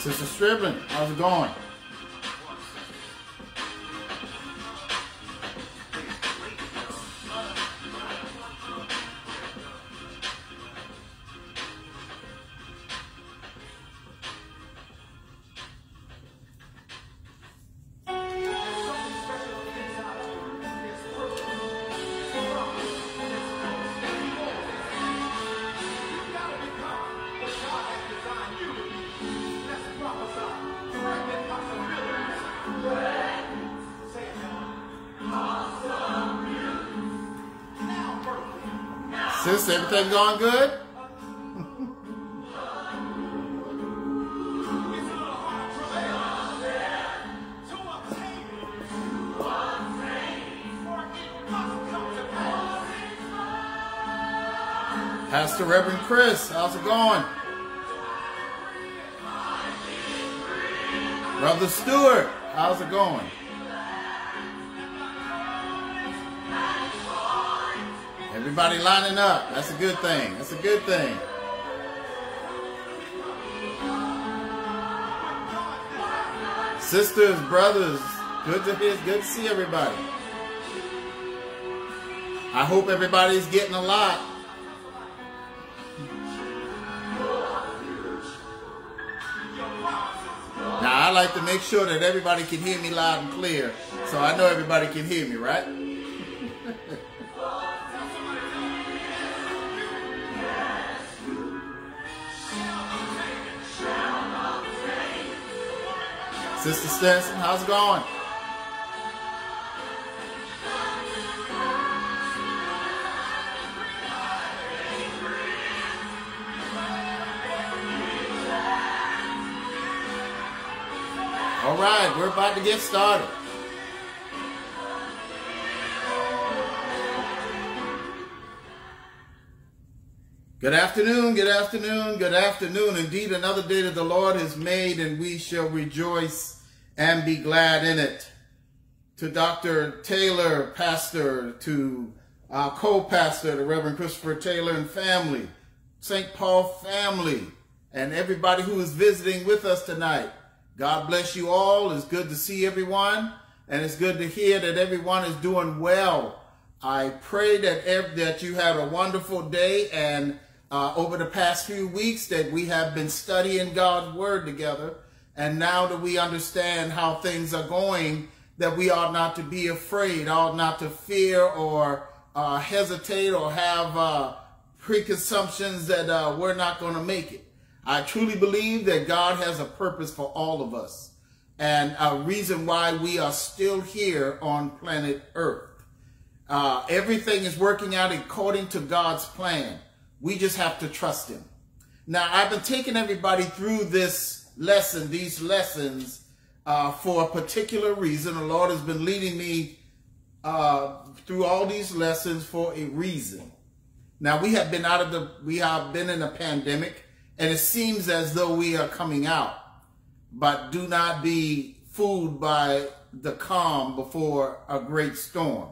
Sister Striblin, how's it going? Sis, everything going good? Pastor Reverend Chris, how's it going? Brother Stewart, how's it going? Everybody lining up. That's a good thing. That's a good thing. Sisters, brothers, good to see everybody. I hope everybody's getting a lot. Now, I like to make sure that everybody can hear me loud and clear, so I know everybody can hear me, right? Sister Stenson, how's it going? All right, we're about to get started. Good afternoon, good afternoon, good afternoon. Indeed, another day that the Lord has made, and we shall rejoice and be glad in it. To Dr. Taylor, pastor, to our co-pastor, the Reverend Christopher Taylor and family, St. Paul family, and everybody who is visiting with us tonight. God bless you all. It's good to see everyone, and it's good to hear that everyone is doing well. I pray that you had a wonderful day, and over the past few weeks that we have been studying God's Word together. And now that we understand how things are going, that we ought not to be afraid, ought not to fear or hesitate or have preconceptions that we're not going to make it. I truly believe that God has a purpose for all of us and a reason why we are still here on planet Earth. Everything is working out according to God's plan. We just have to trust Him. Now, I've been taking everybody through these lessons for a particular reason. The Lord has been leading me through all these lessons for a reason. Now, we have been in a pandemic, and it seems as though we are coming out. But do not be fooled by the calm before a great storm.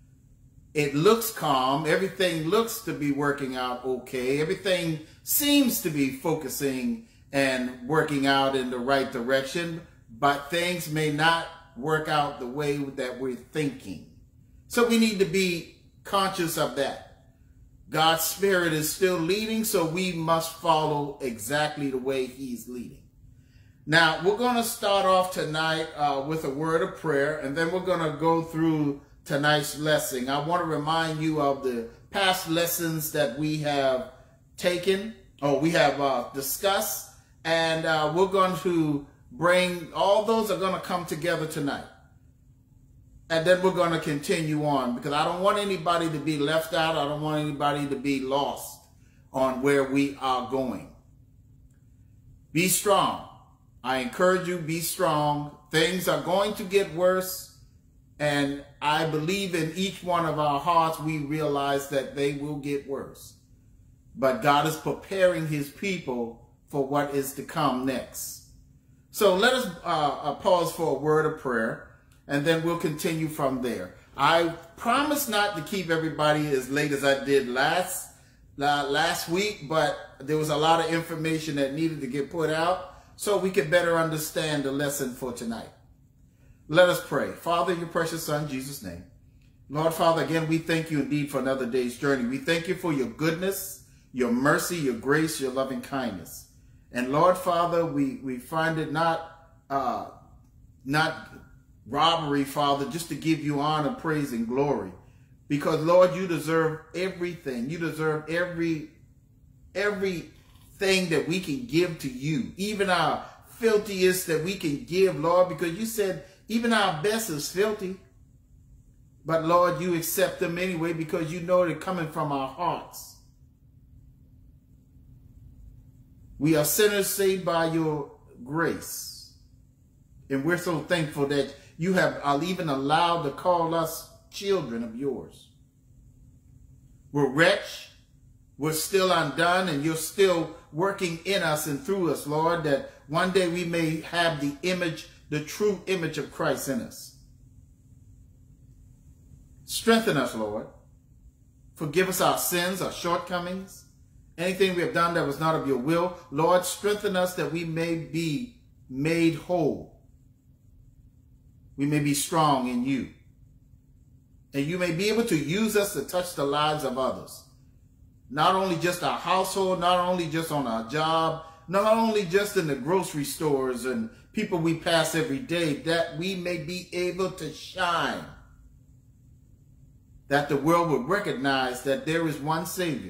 It looks calm. Everything looks to be working out okay. Everything seems to be focusing and working out in the right direction, but things may not work out the way that we're thinking. So we need to be conscious of that. God's Spirit is still leading, so we must follow exactly the way He's leading. Now, we're going to start off tonight with a word of prayer, and then we're going to go through tonight's lesson. I want to remind you of the past lessons that we have taken, or we have discussed, and we're going to bring, all those are going to come together tonight. And then we're going to continue on, because I don't want anybody to be left out. I don't want anybody to be lost on where we are going. Be strong. I encourage you, be strong. Things are going to get worse. And I believe in each one of our hearts, we realize that they will get worse. But God is preparing His people for what is to come next. So let us pause for a word of prayer, and then we'll continue from there. I promise not to keep everybody as late as I did last week, but there was a lot of information that needed to get put out. so we can better understand the lesson for tonight. Let us pray. Father, in your precious Son, Jesus' name. Lord, Father, again, we thank you indeed for another day's journey. We thank you for your goodness, your mercy, your grace, your loving kindness. And Lord, Father, we find it not robbery, Father, just to give you honor, praise, and glory. Because, Lord, you deserve everything. You deserve everything that we can give to you. Even our filthiest that we can give, Lord, because you said even our best is filthy. But, Lord, you accept them anyway because you know they're coming from our hearts. We are sinners saved by your grace. And we're so thankful that you have even allowed to call us children of yours. We're wretched. We're still undone, and you're still working in us and through us, Lord, that one day we may have the image, the true image of Christ in us. Strengthen us, Lord. Forgive us our sins, our shortcomings, anything we have done that was not of your will. Lord, strengthen us that we may be made whole. We may be strong in you. And you may be able to use us to touch the lives of others. Not only just our household, not only just on our job, not only just in the grocery stores and people we pass every day, that we may be able to shine. That the world will recognize that there is one Savior.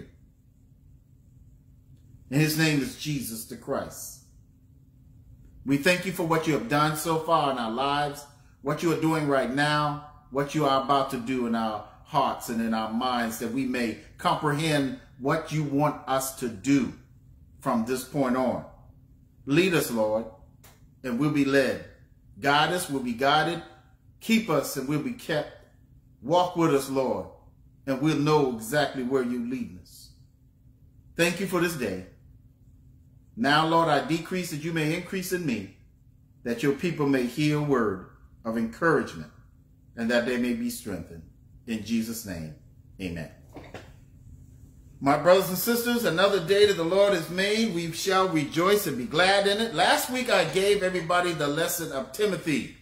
And his name is Jesus the Christ. We thank you for what you have done so far in our lives, what you are doing right now, what you are about to do in our hearts and in our minds, that we may comprehend what you want us to do from this point on. Lead us, Lord, and we'll be led. Guide us, we'll be guided. Keep us, and we'll be kept. Walk with us, Lord, and we'll know exactly where you're leading us. Thank you for this day. Now, Lord, I decrease that you may increase in me, that your people may hear a word of encouragement, and that they may be strengthened. In Jesus' name, amen. My brothers and sisters, another day that the Lord has made, we shall rejoice and be glad in it. Last week I gave everybody the lesson of Timothy.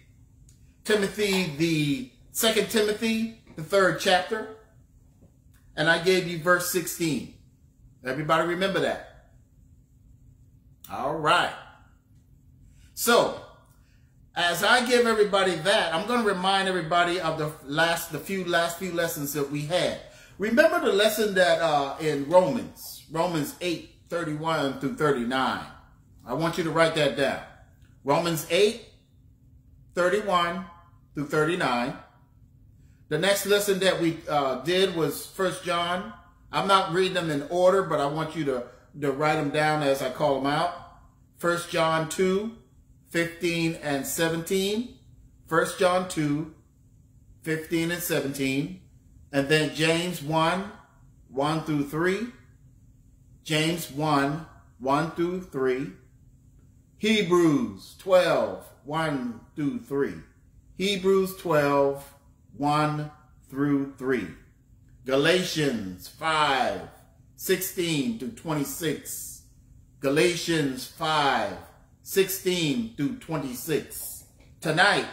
The 2 Timothy, the 3rd chapter. And I gave you verse 16. Everybody remember that? All right. So, as I give everybody that, I'm going to remind everybody of the last few lessons that we had. Remember the lesson that in Romans 8, 31 through 39. I want you to write that down. Romans 8, 31 through 39. The next lesson that we did was 1 John. I'm not reading them in order, but I want you to write them down as I call them out. 1 John 2, 15 and 17. 1 John 2, 15 and 17. And then James 1, 1 through 3. James 1, 1 through 3. Hebrews 12, 1 through 3. Hebrews 12, 1 through 3. Galatians 5, 16 to 26. Galatians 5, 16 through 26. Tonight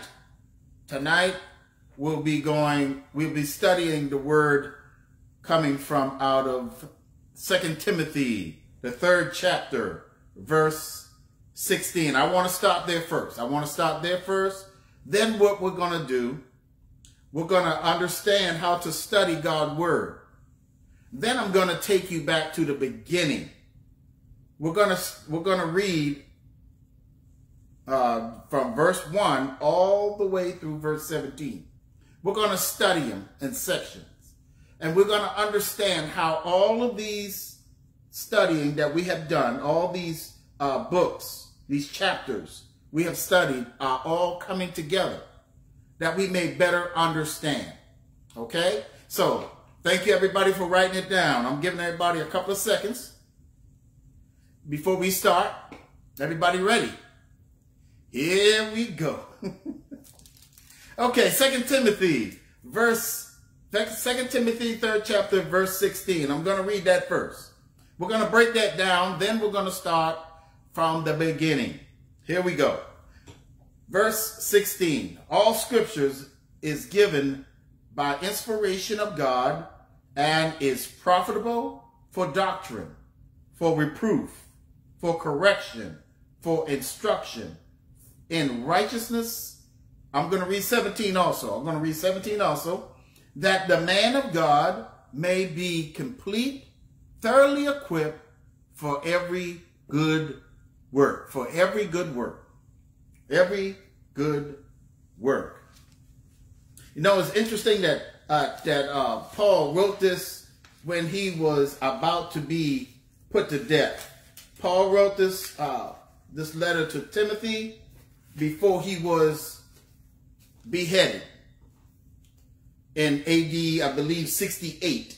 we'll be studying the word coming from out of 2 Timothy, the 3rd chapter, verse 16. I want to stop there first. Then what we're going to do, we're going to understand how to study God's word. Then I'm going to take you back to the beginning. We're going to read from verse 1 all the way through verse 17. We're going to study them in sections. And we're going to understand how all of these studying that we have done, all these books, these chapters we have studied are all coming together that we may better understand. Okay? So, thank you everybody for writing it down. I'm giving everybody a couple of seconds before we start. Everybody ready? Here we go. Okay, 2 Timothy, 2 Timothy, 3rd chapter, verse 16. I'm going to read that first. We're going to break that down, then we're going to start from the beginning. Here we go. Verse 16. All scriptures is given by inspiration of God and is profitable for doctrine, for reproof, for correction, for instruction in righteousness. I'm going to read 17 also. That the man of God may be complete, thoroughly equipped for every good work. For every good work. Every good work. You know, it's interesting that Paul wrote this when he was about to be put to death. Paul wrote this this letter to Timothy before he was beheaded in AD, I believe, 68,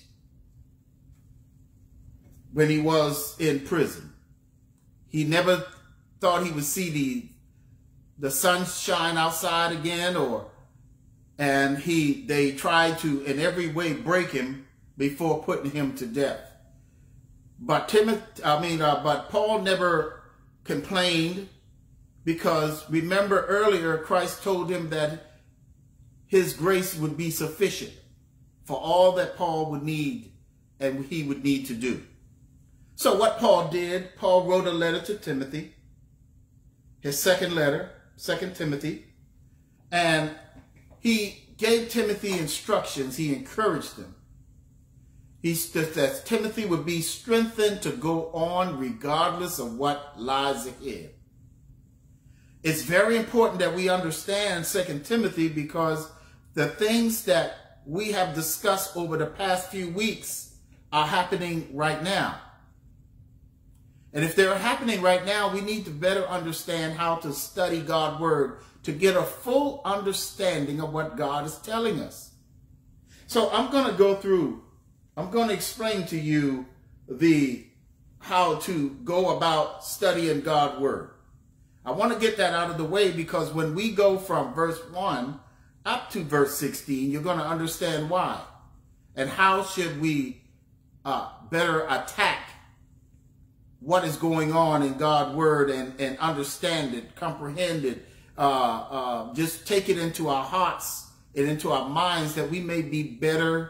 when he was in prison. He never thought he would see the sun shine outside again, and they tried to in every way break him before putting him to death. But but Paul never complained, because remember earlier Christ told him that his grace would be sufficient for all that Paul would need and he would need to do. So what Paul did, Paul wrote a letter to Timothy, his second letter, 2 Timothy, and he gave Timothy instructions. He encouraged him. That Timothy would be strengthened to go on regardless of what lies ahead. It's very important that we understand 2 Timothy, because the things that we have discussed over the past few weeks are happening right now. And if they're happening right now, we need to better understand how to study God's word to get a full understanding of what God is telling us. So I'm going to explain to you how to go about studying God's word. I want to get that out of the way, because when we go from verse 1 up to verse 16, you're going to understand why and how should we better attack what is going on in God's word and understand it, comprehend it, just take it into our hearts and into our minds, that we may be better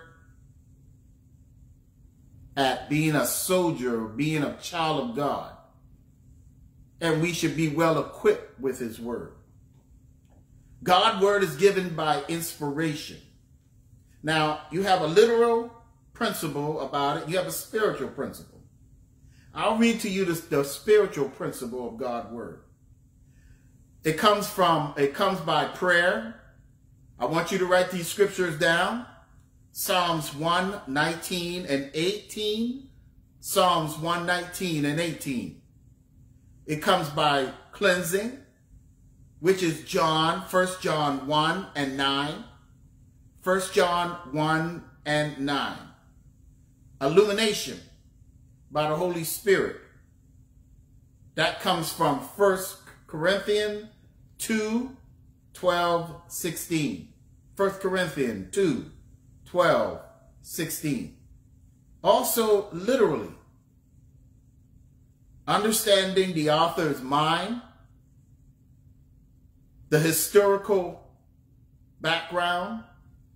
at being a soldier, being a child of God. And we should be well equipped with his word. God's word is given by inspiration. Now, you have a literal principle about it. You have a spiritual principle. I'll read to you the spiritual principle of God's word. It comes by prayer. I want you to write these scriptures down. Psalms 1:19 and 18. Psalms 1:19 and 18. It comes by cleansing, which is 1 John 1 and 9. 1 John 1 and 9. Illumination by the Holy Spirit. That comes from 1 Corinthians 2:12-16. 1 Corinthians 2:12-16. Also, literally, understanding the author's mind, the historical background,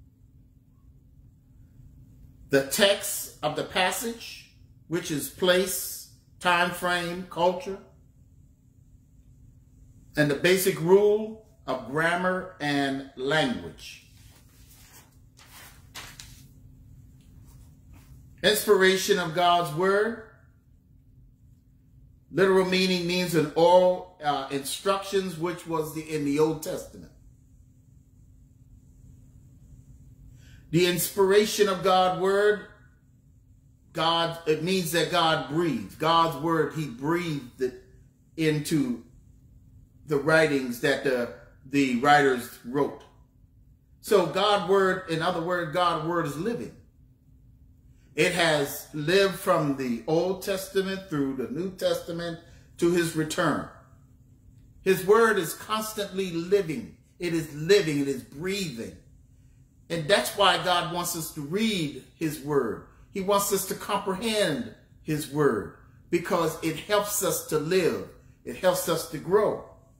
the text of the passage, which is place, time frame, culture, and the basic rule of grammar and language. Inspiration of God's word. Literal meaning means an oral instructions, which was in the Old Testament. The inspiration of God's word, it means that God breathed. God's word, he breathed it into the writings that the writers wrote. So God's word, in other words, God's word is living. It has lived from the Old Testament through the New Testament to his return. His word is constantly living. It is living. It is breathing. And that's why God wants us to read his word. He wants us to comprehend his word, because it helps us to live. It helps us to grow.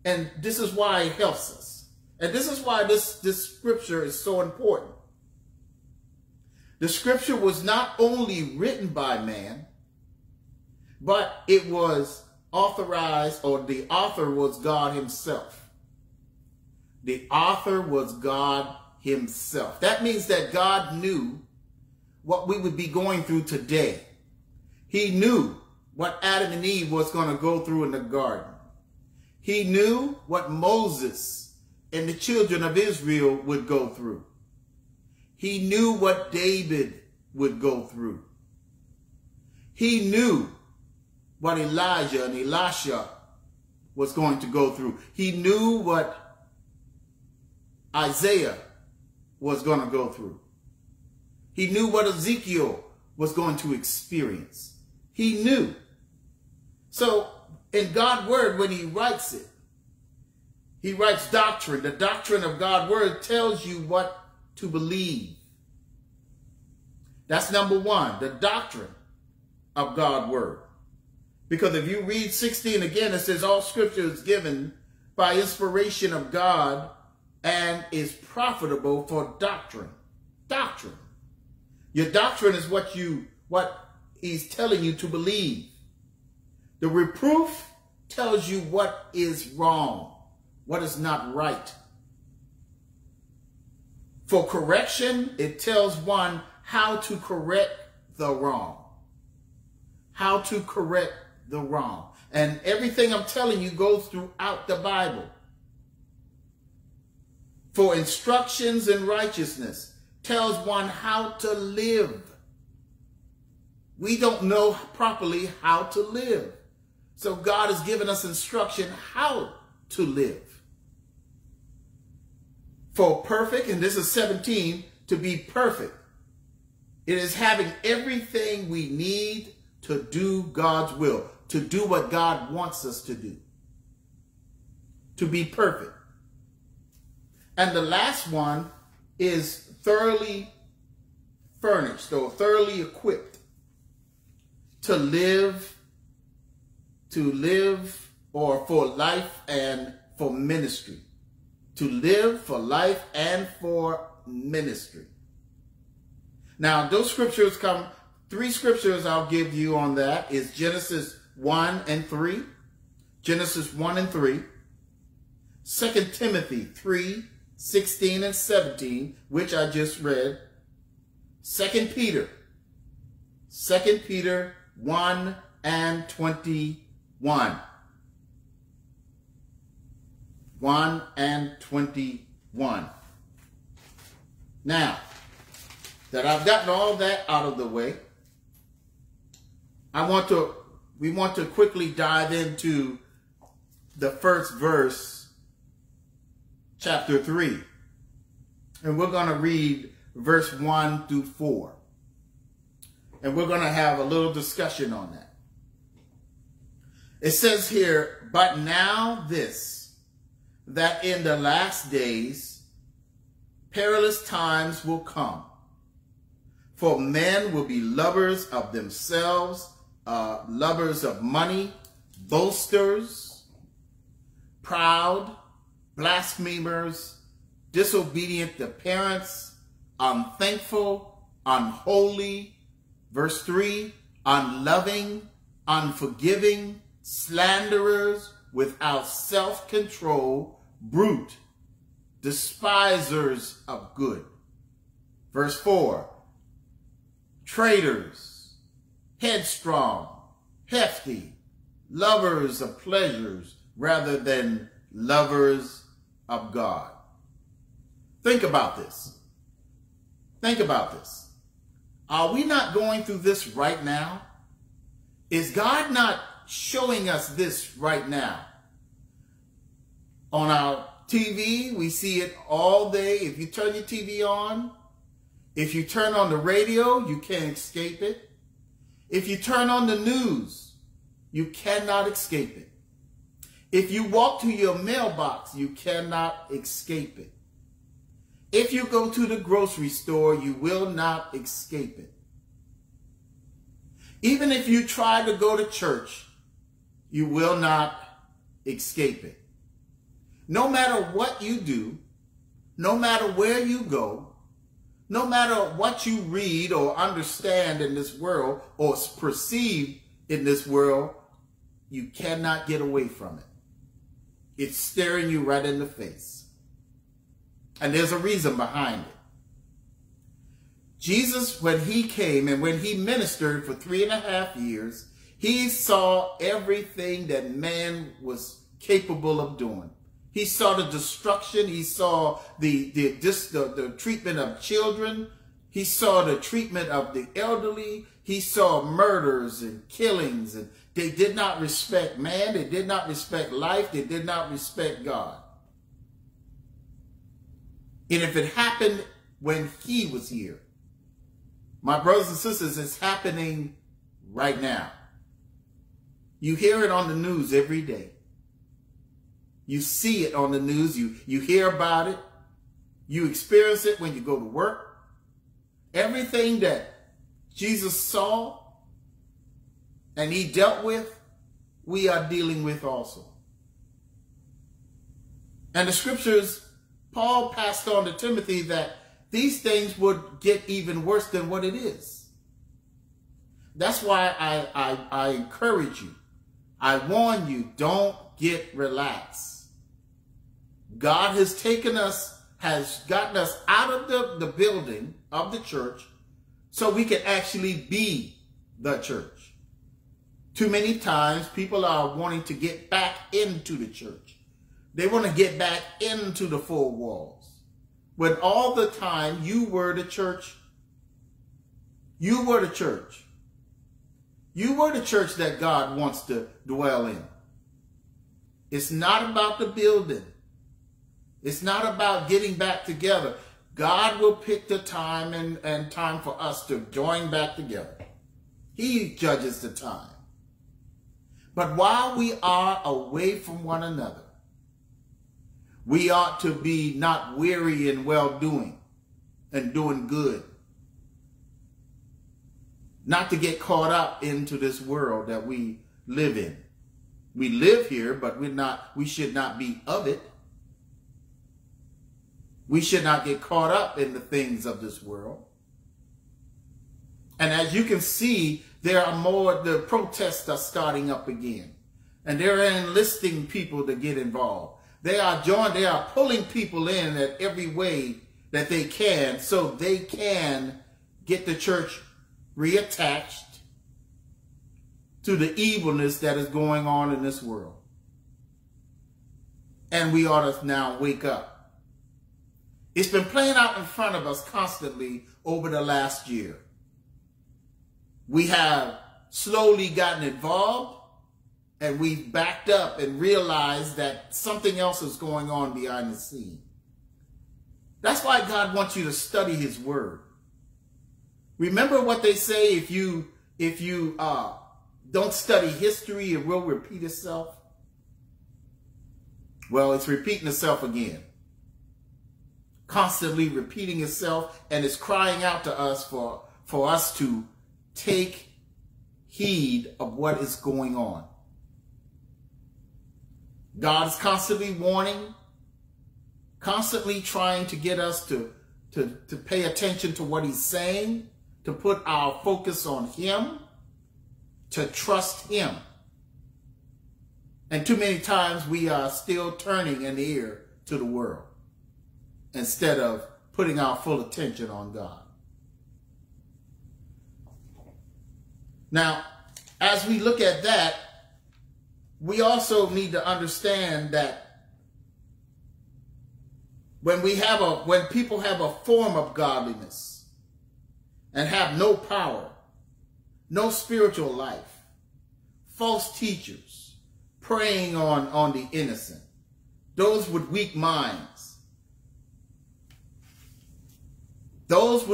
And this is why it helps us. And this is why this scripture is so important. The scripture was not only written by man, but it was authorized, or the author was God himself. The author was God himself. That means that God knew what we would be going through today. He knew what Adam and Eve was going to go through in the garden. He knew what Moses and the children of Israel would go through. He knew what David would go through. He knew what Elijah and Elisha was going to go through. He knew what Isaiah was going to go through. He knew what Ezekiel was going to experience. He knew. So in God's word, when he writes it, he writes doctrine. The doctrine of God's word tells you what to believe. That's number one, the doctrine of God's word. Because if you read 16 again, it says all scripture is given by inspiration of God and is profitable for doctrine. Doctrine. Your doctrine is what he's telling you to believe. The reproof tells you what is wrong, what is not right. For correction, it tells one how to correct the wrong. How to correct the wrong. And everything I'm telling you goes throughout the Bible. For instructions in righteousness tells one how to live. We don't know properly how to live. So God has given us instruction how to live. For perfect, and this is 17, to be perfect. It is having everything we need to do God's will, to do what God wants us to do, to be perfect. And the last one is thoroughly furnished or thoroughly equipped to live or for life and for ministry. To live for life and for ministry. Now, those scriptures come, 3 scriptures I'll give you on that is Genesis 1 and 3. Genesis 1 and 3. 2 Timothy 3, 16 and 17, which I just read. 2 Peter 1 and 21. 1 and 21. Now, that I've gotten all that out of the way, we want to quickly dive into the first verse, chapter 3. And we're going to read verse 1 through 4. And we're going to have a little discussion on that. It says here, but now this, that in the last days, perilous times will come. For men will be lovers of themselves, lovers of money, boasters, proud, blasphemers, disobedient to parents, unthankful, unholy. Verse 3, unloving, unforgiving, slanderers, without self-control, brute, despisers of good. Verse 4, traitors, headstrong, hefty, lovers of pleasures rather than lovers of God. Think about this. Think about this. Are we not going through this right now? Is God not showing us this right now? On our TV, we see it all day. If you turn your TV on, if you turn on the radio, you can't escape it. If you turn on the news, you cannot escape it. If you walk to your mailbox, you cannot escape it. If you go to the grocery store, you will not escape it. Even if you try to go to church, you will not escape it. No matter what you do, no matter where you go, no matter what you read or understand in this world or perceive in this world, you cannot get away from it. It's staring you right in the face. And there's a reason behind it. Jesus, when he came and when he ministered for 3.5 years, he saw everything that man was capable of doing. He saw the destruction. He saw the treatment of children. He saw the treatment of the elderly. He saw murders and killings. And they did not respect man. They did not respect life. They did not respect God. And if it happened when he was here, my brothers and sisters, it's happening right now. You hear it on the news every day. You see it on the news. You hear about it. You experience it when you go to work. Everything that Jesus saw and he dealt with, we are dealing with also. And the scriptures, Paul passed on to Timothy that these things would get even worse than what it is. That's why I encourage you. I warn you, don't get relaxed. God has taken us, has gotten us out of the building of the church so we can actually be the church. Too many times people are wanting to get back into the church. They want to get back into the four walls. When all the time you were the church. You were the church. You were the church that God wants to dwell in. It's not about the building. It's not about getting back together. God will pick the time and time for us to join back together. He judges the time. But while we are away from one another, we ought to be not weary in well-doing and doing good. Not to get caught up into this world that we live in. We live here, but we should not be of it. We should not get caught up in the things of this world. And as you can see, the protests are starting up again. And they're enlisting people to get involved. They are pulling people in at every way that they can so they can get the church reattached to the evilness that is going on in this world. And we ought to now wake up. It's been playing out in front of us constantly over the last year. We have slowly gotten involved and we've backed up and realized that something else is going on behind the scene. That's why God wants you to study his word. Remember what they say, if you don't study history, it will repeat itself. Well, it's repeating itself again. Constantly repeating itself, and it's crying out to us for us to take heed of what is going on. God is constantly warning, constantly trying to get us to pay attention to what he's saying, to put our focus on him, to trust him. And too many times we are still turning an ear to the world instead of putting our full attention on God. Now, as we look at that, we also need to understand that when people have a form of godliness and have no power, no spiritual life, false teachers, preying on the innocent, those with weak minds, those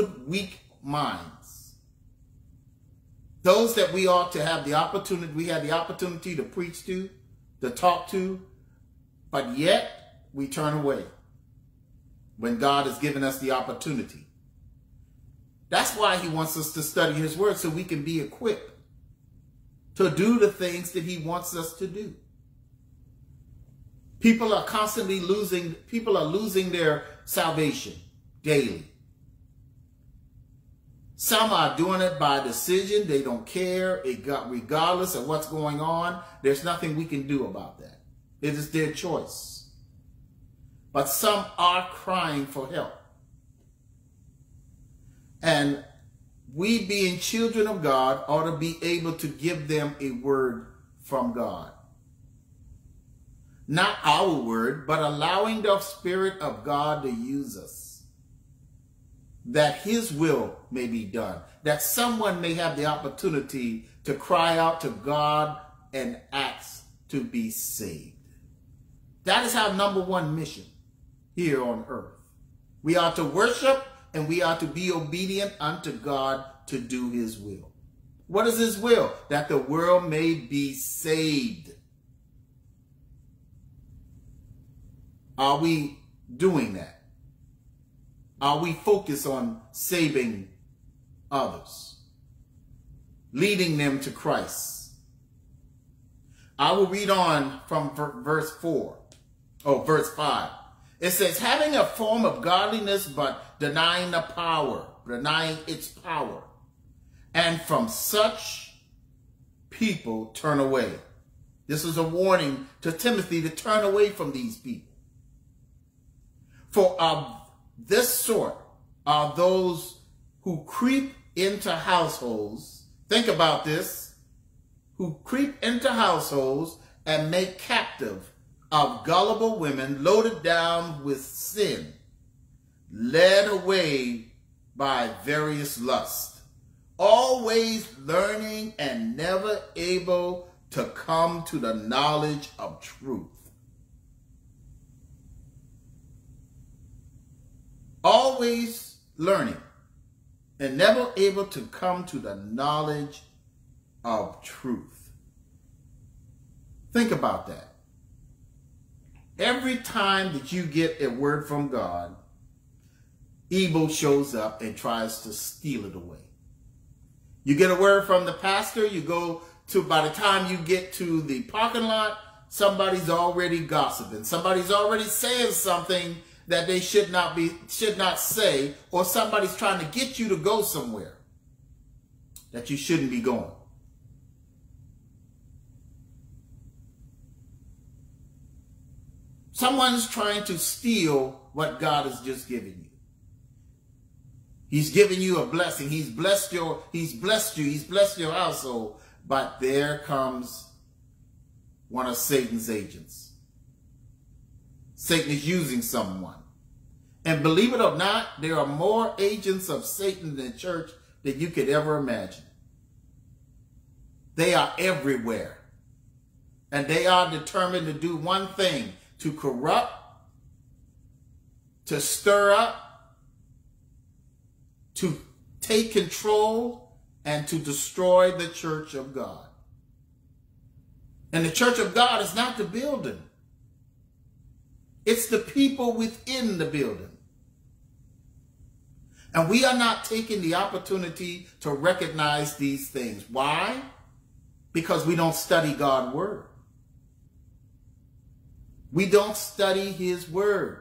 that we ought to have the opportunity, we had the opportunity to preach to talk to, but yet we turn away when God has given us the opportunity. That's why he wants us to study his word, so we can be equipped to do the things that he wants us to do. People are losing their salvation daily. Some are doing it by decision. They don't care. Regardless of what's going on, there's nothing we can do about that. It is their choice. But some are crying for help. And we, being children of God, ought to be able to give them a word from God. Not our word, but allowing the Spirit of God to use us, that his will may be done, that someone may have the opportunity to cry out to God and ask to be saved. That is our number one mission here on earth. We are to worship and we are to be obedient unto God to do his will. What is his will? That the world may be saved. Are we doing that? Are we focused on saving others, leading them to Christ? I will read on from verse 5. It says, having a form of godliness, but denying its power. And from such people turn away. This is a warning to Timothy to turn away from these people. For of this sort are those who creep into households. Think about this. Who creep into households and make captive of gullible women, loaded down with sin, led away by various lusts, always learning and never able to come to the knowledge of truth. Always learning and never able to come to the knowledge of truth. Think about that. Every time that you get a word from God, evil shows up and tries to steal it away. You get a word from the pastor, by the time you get to the parking lot, somebody's already gossiping. Somebody's already saying something that they should not say, or somebody's trying to get you to go somewhere that you shouldn't be going. Someone's trying to steal what God has just given you. He's given you a blessing. He's blessed you. He's blessed your household. But there comes one of Satan's agents. Satan is using someone. And believe it or not, there are more agents of Satan in the church than you could ever imagine. They are everywhere. And they are determined to do one thing: to corrupt, to stir up, to take control, and to destroy the church of God. And the church of God is not the building. It's the people within the building. And we are not taking the opportunity to recognize these things. Why? Because we don't study God's word. We don't study his word.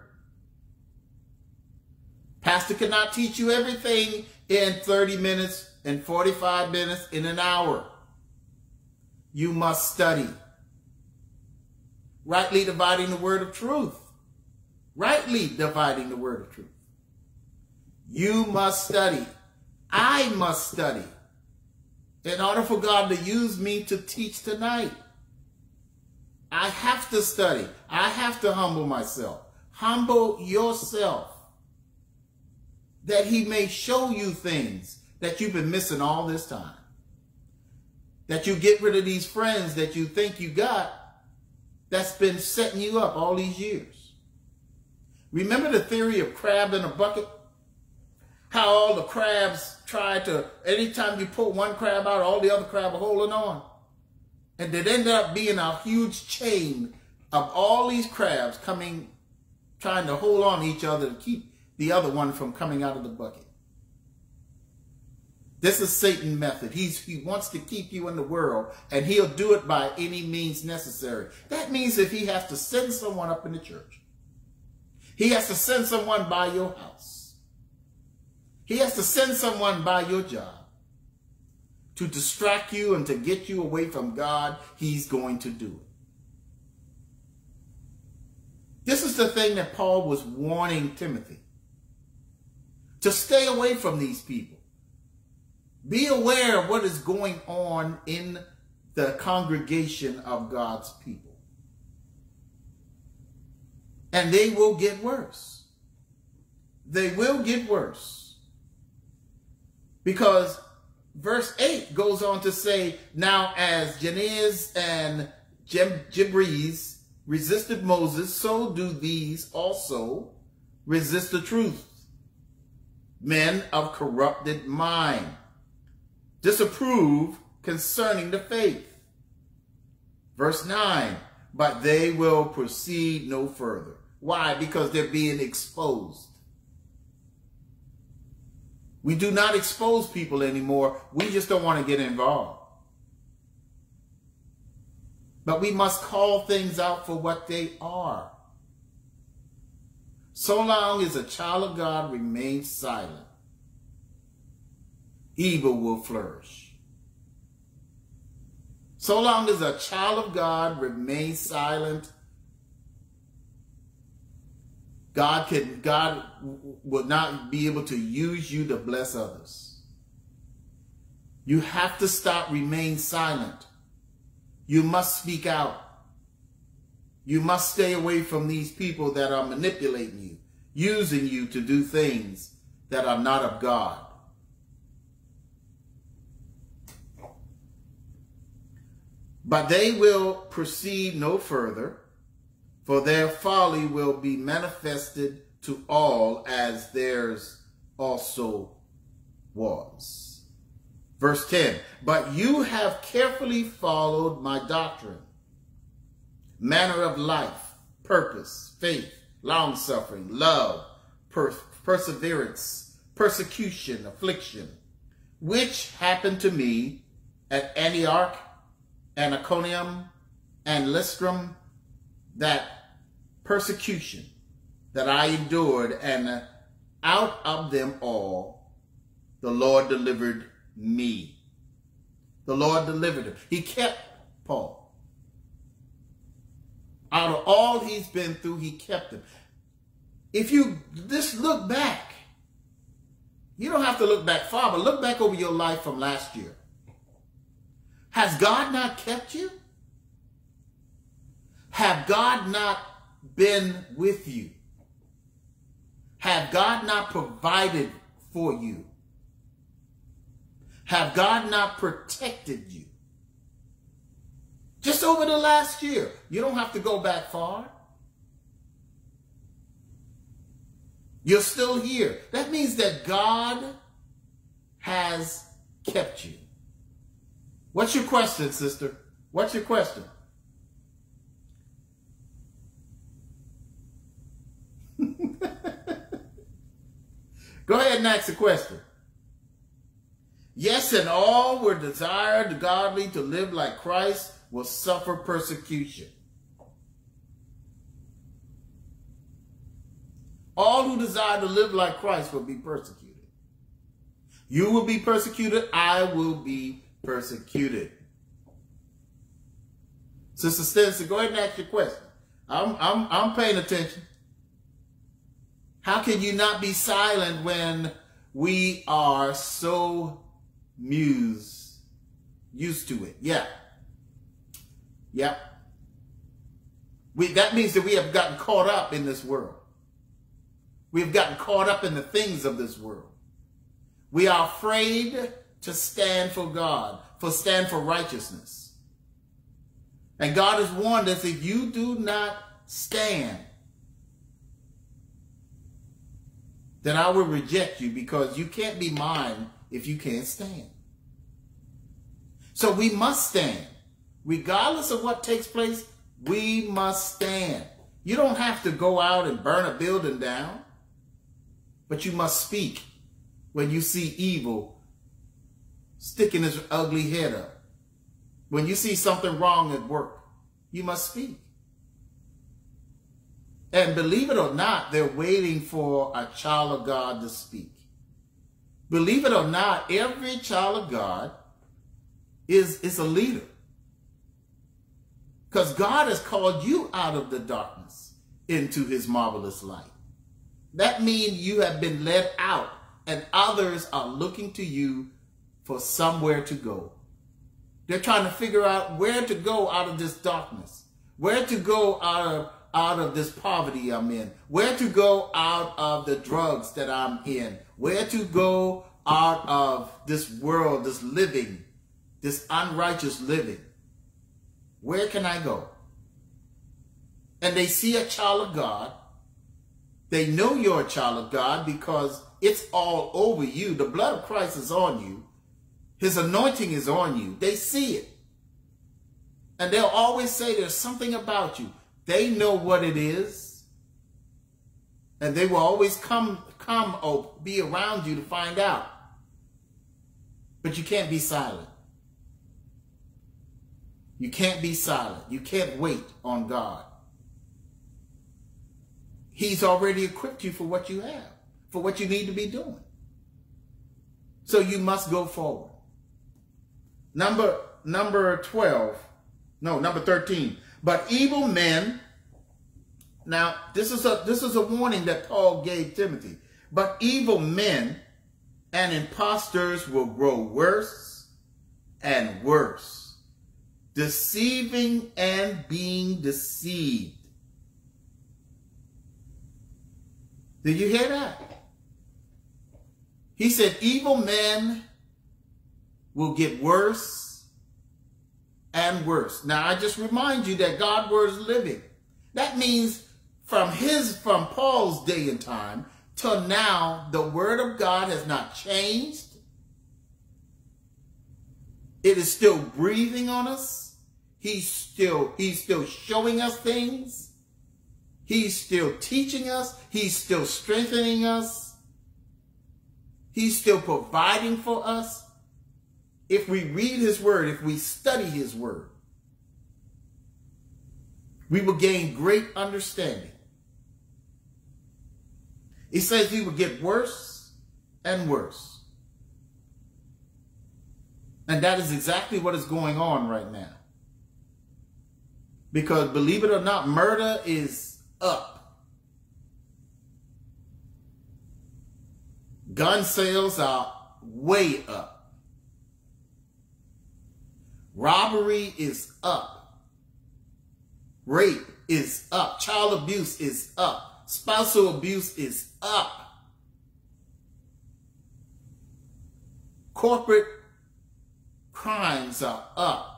Pastor cannot teach you everything in 30 minutes, in 45 minutes, in an hour. You must study. Rightly dividing the word of truth. Rightly dividing the word of truth. You must study. I must study in order for God to use me to teach tonight. I have to study. I have to humble myself. Humble yourself, that he may show you things that you've been missing all this time. That you get rid of these friends that you think you got that's been setting you up all these years. Remember the theory of crab in a bucket? How all the crabs try to, anytime you pull one crab out, all the other crabs are holding on. And it ended up being a huge chain of all these crabs trying to hold on to each other to keep the other one from coming out of the bucket. This is Satan's method. He wants to keep you in the world, and he'll do it by any means necessary. That means if he has to send someone up in the church, he has to send someone by your house, he has to send someone by your job to distract you and to get you away from God, he's going to do it. This is the thing that Paul was warning Timothy. To stay away from these people. Be aware of what is going on in the congregation of God's people. And they will get worse. They will get worse. Because verse 8 goes on to say, now as Jannes and Jambres resisted Moses, so do these also resist the truth. Men of corrupted mind. Disapprove concerning the faith. Verse 9, but they will proceed no further. Why? Because they're being exposed. We do not expose people anymore. We just don't want to get involved. But we must call things out for what they are. So long as a child of God remains silent, evil will flourish. So long as a child of God remains silent, God will not be able to use you to bless others. You have to stop, remain silent. You must speak out. You must stay away from these people that are manipulating you, using you to do things that are not of God. But they will proceed no further, for their folly will be manifested to all, as theirs also was. Verse 10, but you have carefully followed my doctrine, manner of life, purpose, faith, long-suffering, love, perseverance, persecution, affliction, which happened to me at Antioch, and Iconium, and Lystra, that persecution that I endured, and out of them all the Lord delivered me. The Lord delivered him. He kept Paul. Out of all he's been through, he kept him. If you just look back, you don't have to look back far, but look back over your life from last year. Has God not kept you? Have God not been with you? Have God not provided for you? Have God not protected you? Just over the last year. You don't have to go back far. You're still here. That means that God has kept you. What's your question, sister? What's your question? Go ahead and ask the question. Yes, and all who desire the godly to live like Christ will suffer persecution. All who desire to live like Christ will be persecuted. You will be persecuted. I will be persecuted. Sister Stinson, go ahead and ask your question. I'm paying attention. How can you not be silent when we are so used to it? Yeah. Yep. That means that we have gotten caught up in this world. We have gotten caught up in the things of this world. We are afraid to stand for God, stand for righteousness. And God has warned us, if you do not stand, then I will reject you, because you can't be mine if you can't stand. So we must stand. Regardless of what takes place, we must stand. You don't have to go out and burn a building down, but you must speak when you see evil sticking his ugly head up. When you see something wrong at work, you must speak. And believe it or not, they're waiting for a child of God to speak. Believe it or not, every child of God is a leader. Because God has called you out of the darkness into his marvelous light. That means you have been led out and others are looking to you for somewhere to go. They're trying to figure out where to go out of this darkness, where to go out of this poverty I'm in, where to go out of the drugs that I'm in, where to go out of this world, this living, this unrighteous living. Where can I go? And they see a child of God. They know you're a child of God because it's all over you. The blood of Christ is on you. His anointing is on you. They see it. And they'll always say there's something about you. They know what it is. And they will always come or be around you to find out. But you can't be silent. You can't be silent. You can't wait on God. He's already equipped you for what you have, for what you need to be doing. So you must go forward. Number 13. But evil men, now this is a warning that Paul gave Timothy. But evil men and impostors will grow worse and worse, deceiving and being deceived. Did you hear that? He said evil men will get worse and worse. Now, I just remind you that God's word is living. That means from Paul's day and time till now, the word of God has not changed. It is still breathing on us. He's still showing us things. He's still teaching us. He's still strengthening us. He's still providing for us. If we read his word, if we study his word, we will gain great understanding. He says he will get worse and worse. And that is exactly what is going on right now. Because believe it or not, murder is up. Gun sales are way up. Robbery is up. Rape is up. Child abuse is up. Spousal abuse is up. Corporate crimes are up.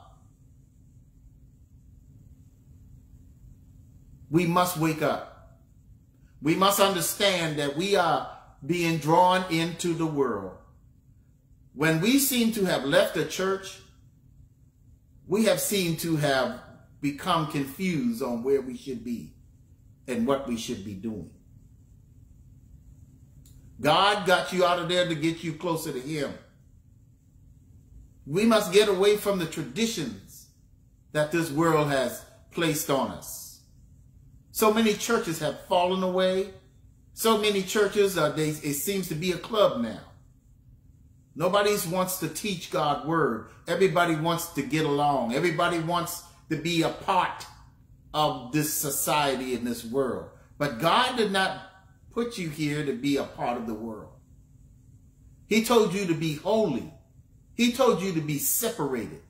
We must wake up. We must understand that we are being drawn into the world. When we seem to have left the church, we have seemed to have become confused on where we should be and what we should be doing. God got you out of there to get you closer to him. We must get away from the traditions that this world has placed on us. So many churches have fallen away. So many churches, it seems to be a club now. Nobody wants to teach God's word. Everybody wants to get along. Everybody wants to be a part of this society in this world. But God did not put you here to be a part of the world. He told you to be holy. He told you to be separated.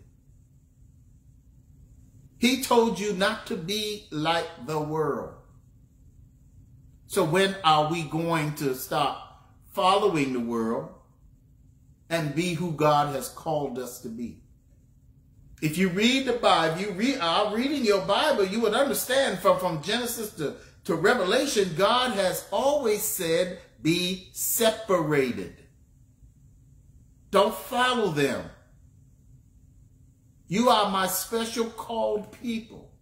He told you not to be like the world. So when are we going to stop following the world and be who God has called us to be? If you read the Bible, reading your Bible, you would understand from Genesis to Revelation, God has always said, be separated. Don't follow them. You are my special called people.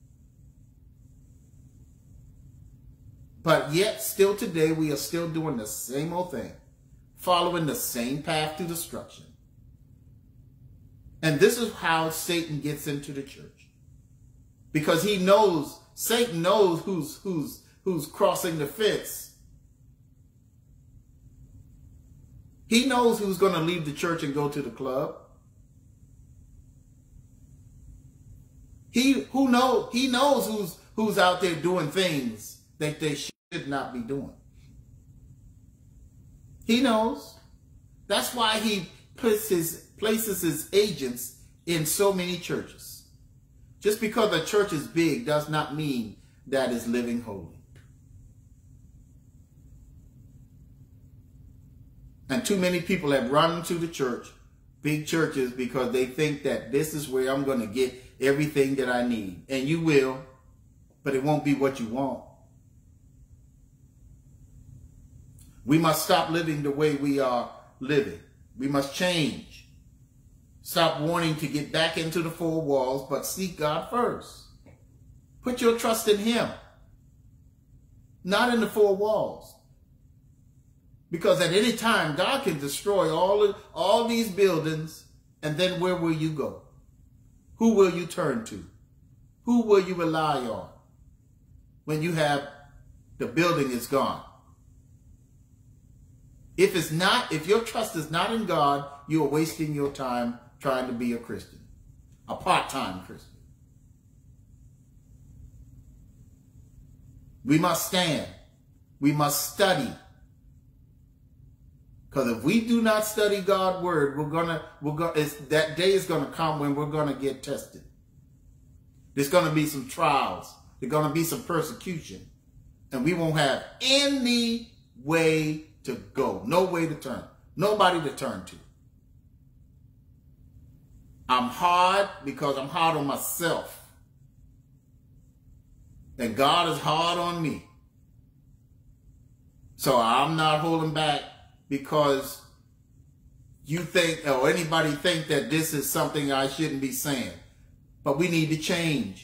But yet, still today, we are still doing the same old thing, following the same path to destruction. And this is how Satan gets into the church. Because he knows, Satan knows who's crossing the fence. He knows who's going to leave the church and go to the club. He knows who's out there doing things that they should not be doing. He knows. That's why he places his agents in so many churches. Just because a church is big does not mean that it's living holy. And too many people have run to the church, big churches, because they think that this is where I'm going to get everything that I need. And you will, but it won't be what you want. We must stop living the way we are living. We must change. Stop wanting to get back into the four walls, but seek God first. Put your trust in him, not in the four walls. Because at any time, God can destroy all these buildings, and then where will you go? Who will you turn to? Who will you rely on when you have the building is gone? If your trust is not in God, you are wasting your time trying to be a Christian, a part-time Christian. We must stand. We must study. Because if we do not study God's word, that day is going to come when we're going to get tested. There's going to be some trials. There's going to be some persecution. And we won't have any way to go. No way to turn. Nobody to turn to. I'm hard because I'm hard on myself. And God is hard on me. So I'm not holding back because you think, or anybody think that this is something I shouldn't be saying. But we need to change.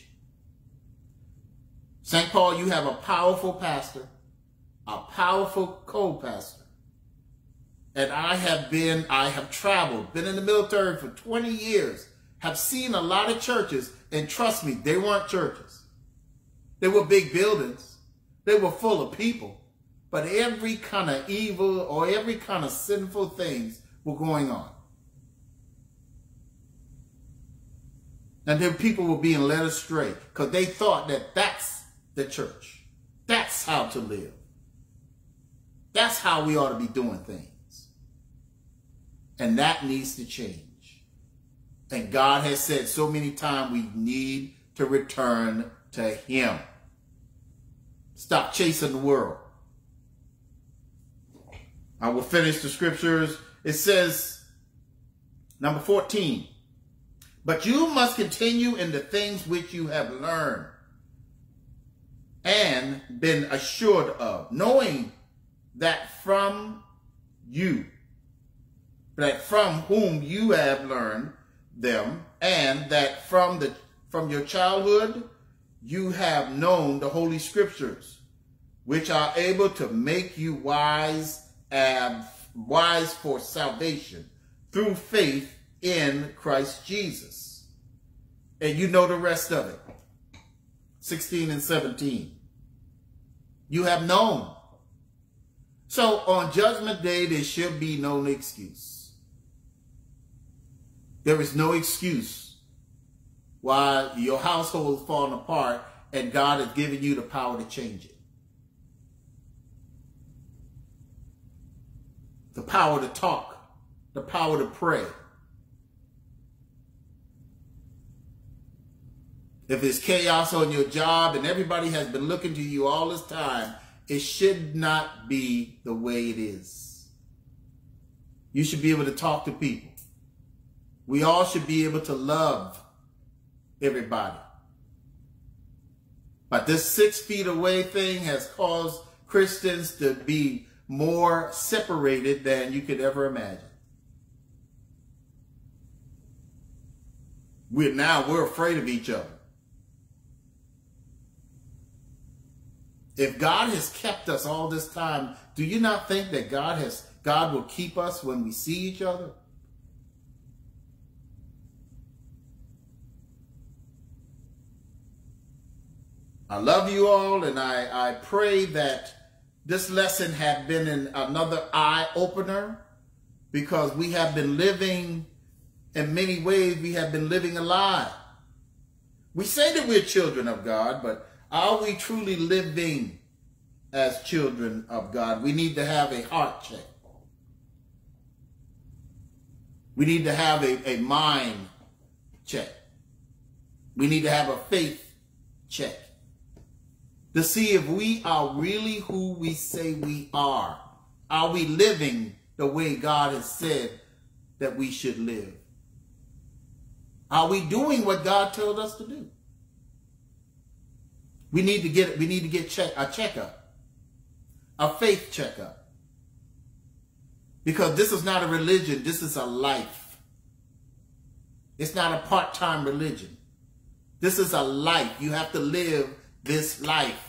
St. Paul, you have a powerful pastor, a powerful co-pastor. And I have traveled, been in the military for 20 years, have seen a lot of churches, and trust me, they weren't churches. They were big buildings. They were full of people. But every kind of evil or every kind of sinful things were going on. And then people were being led astray because they thought that that's the church. That's how to live. That's how we ought to be doing things. And that needs to change. And God has said so many times we need to return to him. Stop chasing the world. I will finish the scriptures. It says, number 14, but you must continue in the things which you have learned and been assured of, knowing that from whom you have learned them, and that from your childhood you have known the Holy Scriptures, which are able to make you wise for salvation through faith in Christ Jesus. And you know the rest of it. 16 and 17. You have known. So on Judgment Day, there should be no excuse. There is no excuse why your household is falling apart and God has given you the power to change it. The power to talk, the power to pray. If there's chaos on your job and everybody has been looking to you all this time, it should not be the way it is. You should be able to talk to people. We all should be able to love everybody. But this 6 feet away thing has caused Christians to be more separated than you could ever imagine. We're afraid of each other. If God has kept us all this time, do you not think that God will keep us when we see each other? I love you all, and I pray that this lesson had been another eye-opener, because we have been living, in many ways, we have been living a lie. We say that we're children of God, but are we truly living as children of God? We need to have a heart check. We need to have a mind check. We need to have a faith check to see if we are really who we say we are. Are we living the way God has said that we should live? Are we doing what God told us to do? We need to get a checkup, a faith checkup. Because this is not a religion, this is a life. It's not a part-time religion. This is a life. You have to live this life.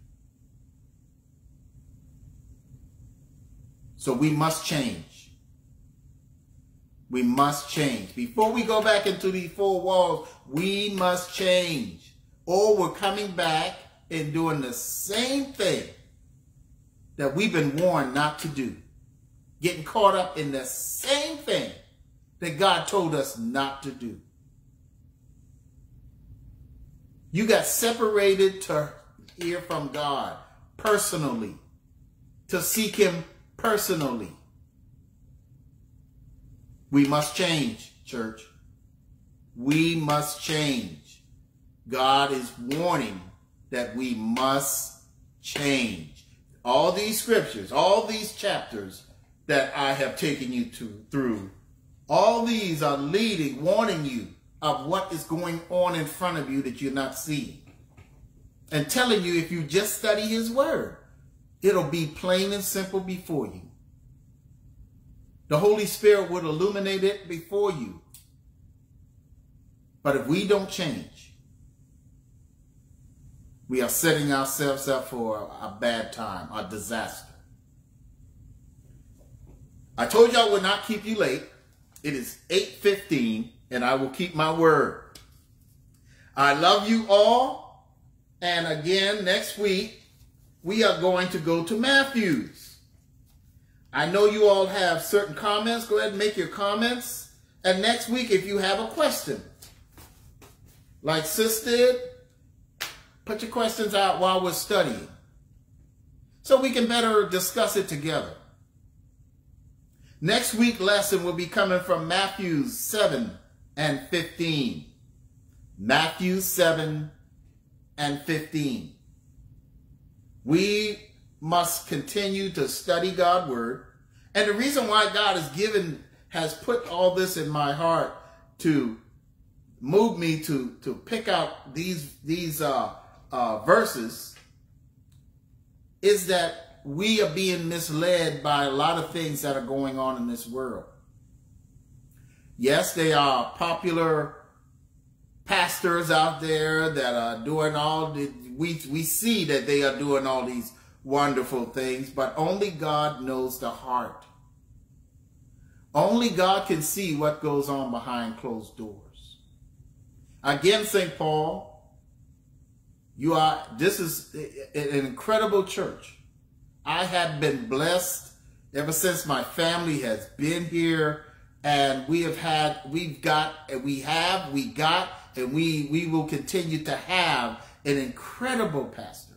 So we must change. We must change. Before we go back into these four walls, we must change. Or we're coming back and doing the same thing that we've been warned not to do. Getting caught up in the same thing that God told us not to do. You got separated to hear from God personally, to seek him personally. We must change, church. We must change. God is warning that we must change. All these scriptures, all these chapters that I have taken you through, all these are leading, warning you of what is going on in front of you that you're not seeing. And telling you, if you just study his word, it'll be plain and simple before you. The Holy Spirit would illuminate it before you. But if we don't change, we are setting ourselves up for a bad time, a disaster. I told you I would not keep you late. It is 8:15, and I will keep my word. I love you all. And again, next week, we are going to go to Matthew's. I know you all have certain comments. Go ahead and make your comments. And next week, if you have a question, like Sis did, put your questions out while we're studying, so we can better discuss it together. Next week's lesson will be coming from Matthew 7 and 15. Matthew 7 and 15. We must continue to study God's word. And the reason why God has put all this in my heart to move me to pick out these verses is that we are being misled by a lot of things that are going on in this world. Yes, they are popular pastors out there that are doing we see that they are doing all these wonderful things, but only God knows the heart. Only God can see what goes on behind closed doors. Again, St. Paul, this is an incredible church. I have been blessed ever since my family has been here, and we got, and we will continue to have an incredible pastor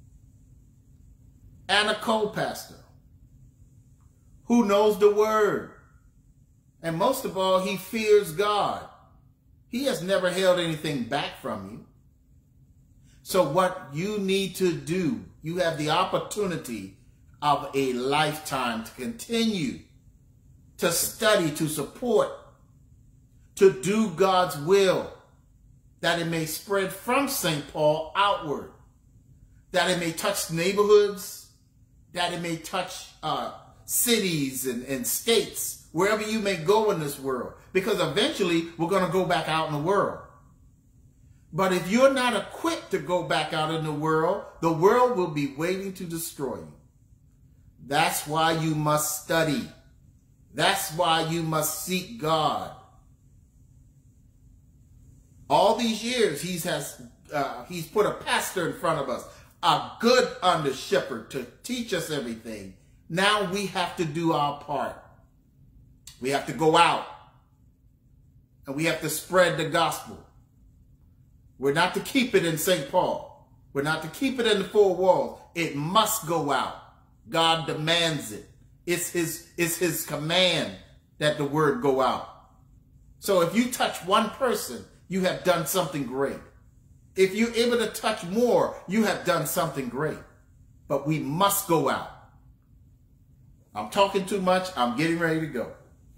and a co-pastor who knows the word. And most of all, he fears God. He has never held anything back from you. So what you need to do, you have the opportunity of a lifetime to continue to study, to support, to do God's will, that it may spread from St. Paul outward, that it may touch neighborhoods, that it may touch cities and states, wherever you may go in this world, because eventually we're going to go back out in the world. But if you're not equipped to go back out in the world will be waiting to destroy you. That's why you must study. That's why you must seek God. All these years, he has he's put a pastor in front of us, a good under shepherd to teach us everything. Now we have to do our part. We have to go out and we have to spread the gospel. We're not to keep it in St. Paul. We're not to keep it in the four walls. It must go out. God demands it. It's his command that the word go out. So if you touch one person, you have done something great. If you're able to touch more, you have done something great. But we must go out. I'm talking too much. I'm getting ready to go.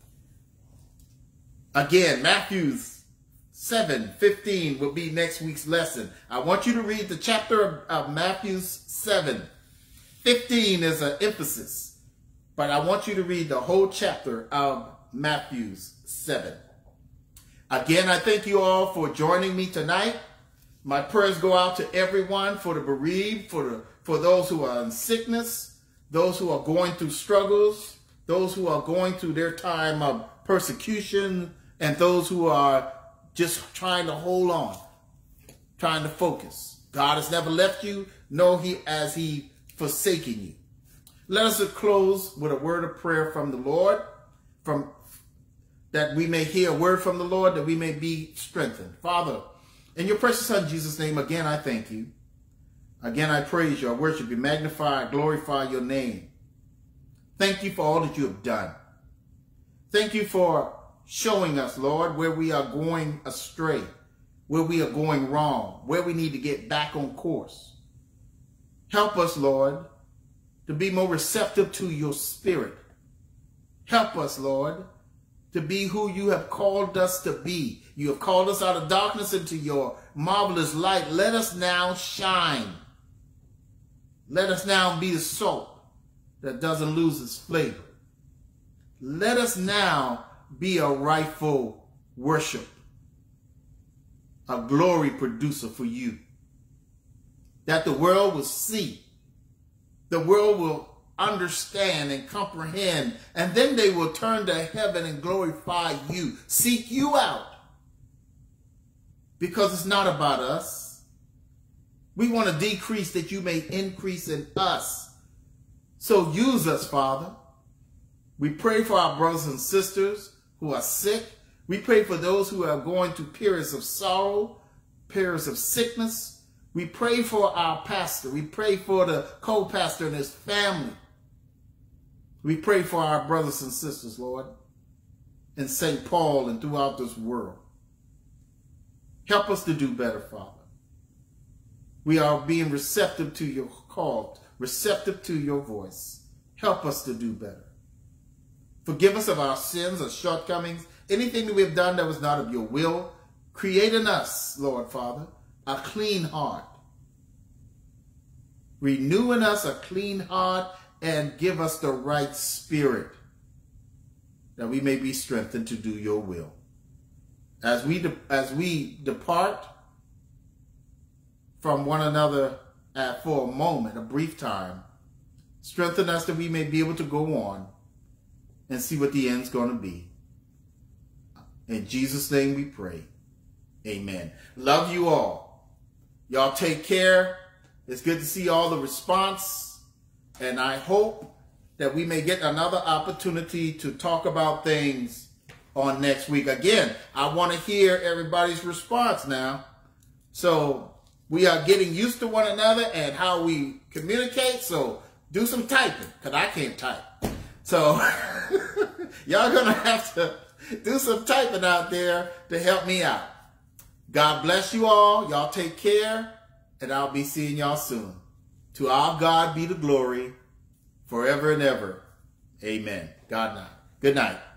Again, Matthew 7:15 will be next week's lesson. I want you to read the chapter of Matthew 7. 15 is an emphasis, but I want you to read the whole chapter of Matthew 7. Again, I thank you all for joining me tonight. My prayers go out to everyone, for the bereaved, for those who are in sickness, those who are going through struggles, those who are going through their time of persecution, and those who are just trying to hold on, trying to focus. God has never left you, nor has he forsaken you. Let us close with a word of prayer from the Lord, that we may hear a word from the Lord, that we may be strengthened. Father, in your precious Son, Jesus' name, again, I thank you. Again, I praise you, I worship you, magnify, glorify your name. Thank you for all that you have done. Thank you for showing us, Lord, where we are going astray, where we are going wrong, where we need to get back on course. Help us, Lord, to be more receptive to your spirit. Help us, Lord, to be who you have called us to be. You have called us out of darkness into your marvelous light. Let us now shine. Let us now be the salt that doesn't lose its flavor. Let us now be a rightful worship, a glory producer for you, that the world will see, the world will understand and comprehend, and then they will turn to heaven and glorify you, seek you out, because it's not about us. We want to decrease that you may increase in us. So use us, Father. We pray for our brothers and sisters who are sick. We pray for those who are going through periods of sorrow, periods of sickness. We pray for our pastor. We pray for the co-pastor and his family. We pray for our brothers and sisters, Lord, in St. Paul and throughout this world. Help us to do better, Father. We are being receptive to your call, receptive to your voice. Help us to do better. Forgive us of our sins or shortcomings, anything that we have done that was not of your will. Create in us, Lord Father, a clean heart. Renew in us a clean heart and give us the right spirit, that we may be strengthened to do your will. As we depart from one another for a moment, a brief time, strengthen us that we may be able to go on and see what the end's going to be. In Jesus' name we pray. Amen. Love you all. Y'all take care. It's good to see all the response. And I hope that we may get another opportunity to talk about things on next week. Again, I want to hear everybody's response now. So we are getting used to one another and how we communicate. So do some typing, because I can't type. So y'all going to have to do some typing out there to help me out. God bless you all. Y'all take care, and I'll be seeing y'all soon. To our God be the glory forever and ever. Amen. Good night.